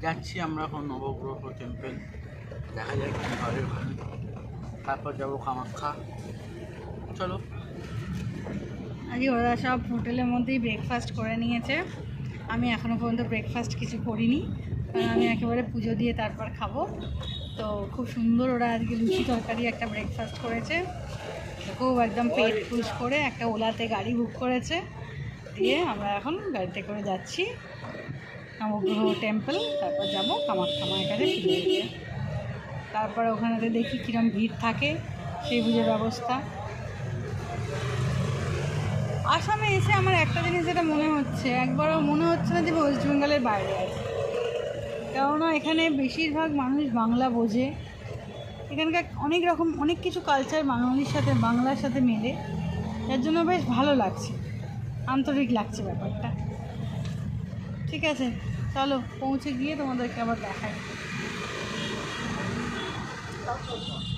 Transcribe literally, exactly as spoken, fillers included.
যাচ্ছি আমরা এখন নবগ্রহ টেম্পল, দেখা যায় কি ঘরের ওখানে, তারপর যাবো কামাখ্যা। চলো। আজকে ওরা সব হোটেলের মধ্যেই ব্রেকফাস্ট করে নিয়েছে, আমি এখনও পর্যন্ত ব্রেকফাস্ট কিছু করিনি, কারণ আমি একেবারে পুজো দিয়ে তারপর খাবো। তো খুব সুন্দর ওরা আজকে লুচি তরকারি একটা ব্রেকফাস্ট করেছে, খুব একদম পেট ফুল করে একটা ওলাতে গাড়ি বুক করেছে, দিয়ে আমরা এখন গাড়িতে করে যাচ্ছি নবগ্রহ টেম্পল, তারপর যাবো কামাখ্যা মায়ের কাছে ফিরে দিয়ে, তারপরে ওখানেতে দেখি কীরকম ভিড় থাকে সেই পুজোর ব্যবস্থা। আসামে এসে আমার একটা জিনিস যেটা মনে হচ্ছে, একবারও মনে হচ্ছে না যে ওয়েস্ট বেঙ্গলের বাইরে আছে, কেননা এখানে বেশিরভাগ মানুষ বাংলা বোঝে, এখানকার অনেক রকম অনেক কিছু কালচার বাঙালির সাথে বাংলার সাথে মেলে, যার জন্য বেশ ভালো লাগছে, আন্তরিক লাগছে ব্যাপারটা। ঠিক আছে, চলো পৌঁছে গিয়ে তোমাদেরকে আবার দেখাই।